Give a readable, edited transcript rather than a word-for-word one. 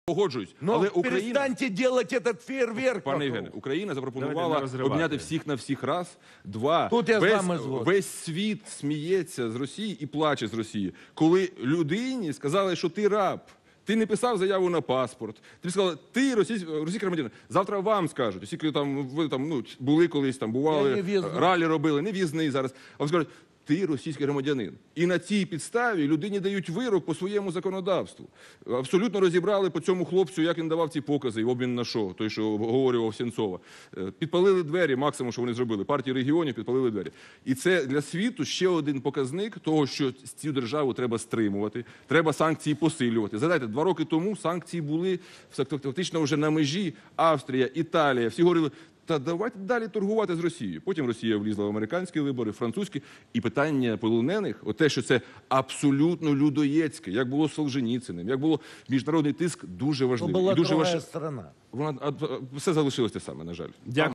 Погоджуюсь. Но Але Україна... перестаньте делать этот фейерверк. Пане вокруг. Євгене, Україна запропонувала Давайте не розривати. обміняти всіх на всіх раз. Два. Тут я з вами згоден. Весь світ сміється з Росії і плаче з Росії. Коли людині сказали, що ти раб, ти не писав заяву на паспорт, ти сказав, ти російський громадянин. Завтра вам скажуть, оскільки ви були колись, бували, ралі робили, не в'їзний зараз. А вам скажуть, ти російський громадянин. І на цій підставі людині дають вирок по своєму законодавству. Абсолютно розібрали по цьому хлопцю, як він давав ці покази, і в обмін на що, той, що обговорював Сенцова. Підпалили двері, максимум, що вони зробили. Партії регіонів підпалили двері. І це для світу ще один показник того, що цю державу треба стримувати, треба санкції посилювати. Згадайте, 2 роки тому санкції були фактично вже на межі. Австрія, Італія, всі говорили, та давайте далі торгувати з Росією. Потім Росія влізла в американські вибори, французькі. І питання полонених, те, що це абсолютно людоєцьке, як було з Солженіциним, як було міжнародний тиск, дуже важливо. Була і дуже друга сторона. Все залишилось те саме, на жаль. Дякую.